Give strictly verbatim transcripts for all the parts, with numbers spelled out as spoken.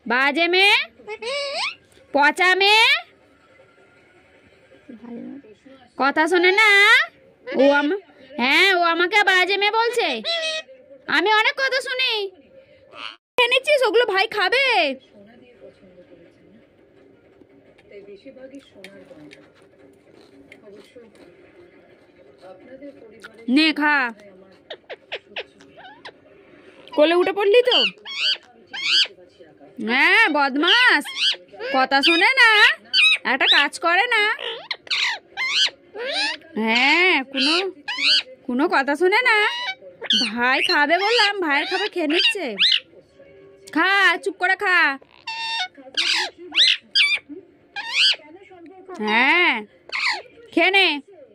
বাজে মেয়ে, পচা মেয়ে, কথা শোনে না। ও আমা হ্যাঁ ও আমাকে বাজে মেয়ে বলছে। আমি অনেক কথা শুনি। এনেছিস ওগুলো ভাই খাবে। নে খা। কোলে উঠে পড়লি তো। হ্যাঁ বদমাস, কথা শোনে না, একটা কাজ করে না। হ্যাঁ কোনো কোনো কথা শোনে না। ভাই খাবে বললাম, ভাইয়ের খাবে খেয়ে নিচ্ছে। খা, চুপ করে খা। হ্যাঁ খেয়ে নে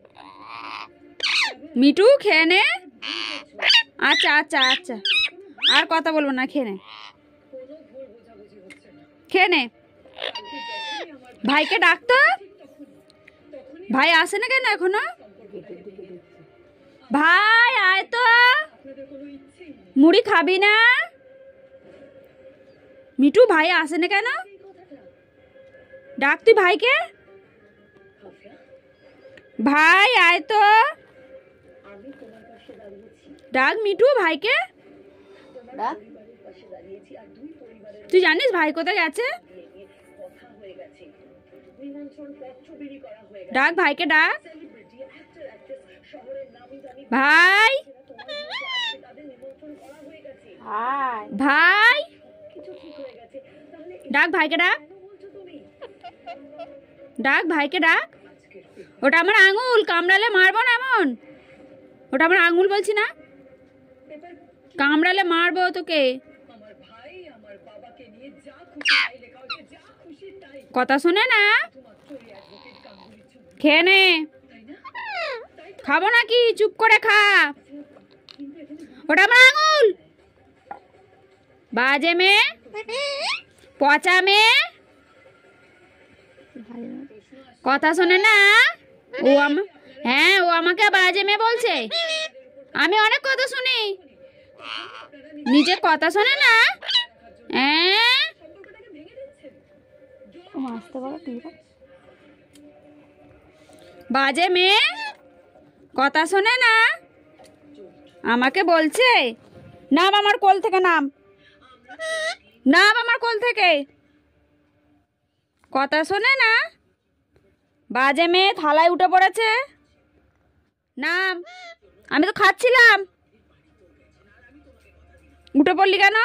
মিঠু, খেয়ে নে। আচ্ছা আচ্ছা আচ্ছা, আর কথা বলবো না, খেয়ে নে খেয়ে নে। ভাইকে ডাক তো। ভাই আসে না কেন এখনো? ভাই আয় তো। মুড়ি খাবি না? মিঠু ভাই আসে না কেন? ডাক তুই ভাইকে। ভাই আয় তো। ডাক মিঠু ভাইকে। তুই জানিস ভাই কোথায় গেছে? ডাক ভাইকে ডাক। ভাই ভাই ডাক ভাইকে ডাক। ডাক ভাইকে ডাক। ওটা আমার আঙুল, কামড়ালে মারবো না এমন। ওটা আমার আঙুল বলছি না, কামড়ালে মারবো তোকে। কথা শোনে না। খেয়ে নে। খাবো নাকি? চুপ করে খা। ওটা আমার আঙুল। বাজে মেয়ে, পচা মেয়ে, কথা শোনে না। ও আমা হ্যাঁ ও আমাকে বাজে মেয়ে বলছে। আমি অনেক কথা শুনি। নিজে কথা শোনে না। হ্যাঁ বাজে মেয়ে, কথা শোনে না, আমাকে বলছে। নাম আমার কোল থেকে, নাম নাম আমার কোল থেকে। কথা শোনে না, বাজে মেয়ে, থালায় উঠে পড়েছে। নাম। আমি তো খাচ্ছিলাম, উঠে পড়লি কেন?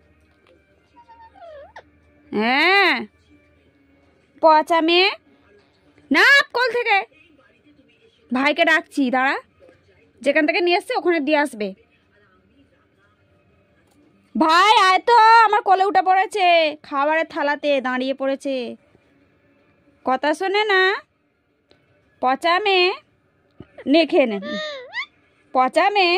হ্যাঁ পচা মেয়ে, না কোল থেকে। ভাইকে ডাকছি, দাঁড়া, যেখান থেকে নিয়ে এসছে ওখানে দিয়ে আসবে। ভাই আয় তো, আমার কোলে উঠে পড়েছে, খাবারের থালাতে দাঁড়িয়ে পড়েছে। কথা শোনে না, পচা মেয়ে। নে খেয়ে নে। পচা মেয়ে,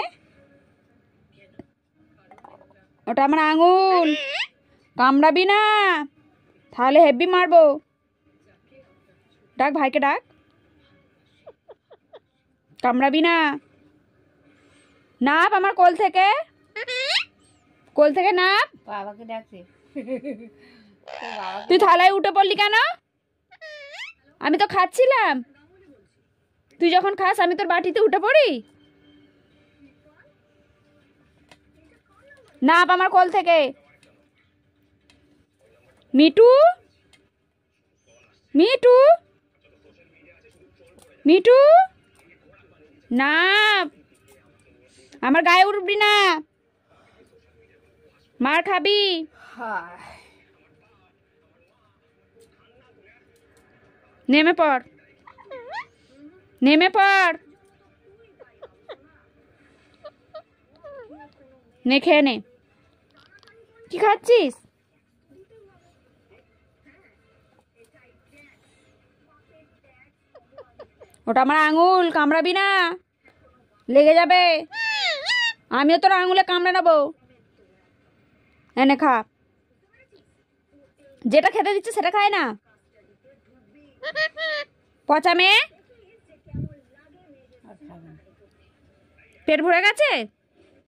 ওটা আমার আঙুল, কামড়াবি না, তাহলে হেব্বি মারবো। ডাক ভাইকে ডাক। কামড়াবি না। নাপ আমার কোল থেকে, কোল থেকে নাপ। বাবাকে ডাকছে। তুই থালায় উঠে পড়লি কেন? আমি তো খাচ্ছিলাম। তুই যখন খাস আমি তোর বাটিতে উঠে পড়ি। নাপ আমার কোল থেকে। মিঠু, মিঠু, মিঠু, নাপ। আমার গায়ে উঠবি না, মার খাবি। নেমে পড়, নেমে পড়। নে খেয়ে নে। কি খাচ্ছিস? ওটা আমার আঙুল, কামড়াবি না, লেগে যাবে। আমিও তোর আঙুলে কামড়ে নেবো। এনে খা। যেটা খেতে দিচ্ছে সেটা খায় না। পচা মেয়ে, পেট ভরে গেছে।